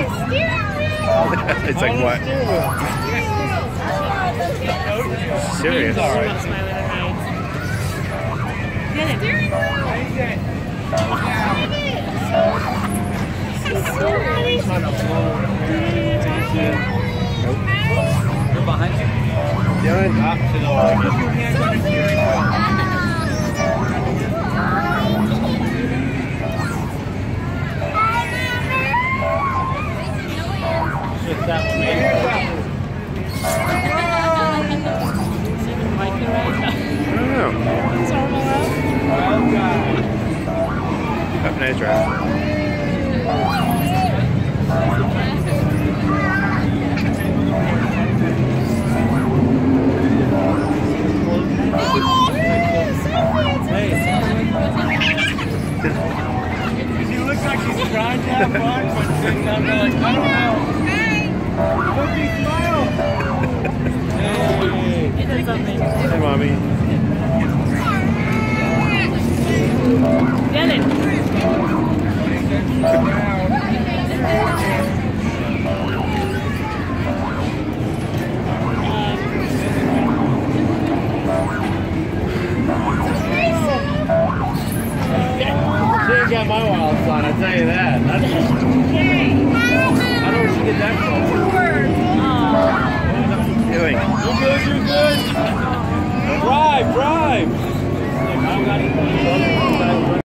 doing? It's like what? Serious. They're behind you. Dylan. Just that one, maybe. I don't know. Have a nice ride. He looks like he's trying to have fun, but then I'm like, I don't know. Cookie, smile! Hey, Mommy. Get it. She ain't got my wild side, I'll tell you that. I don't know where she get that from. Doing. You good, you good? Drive, drive!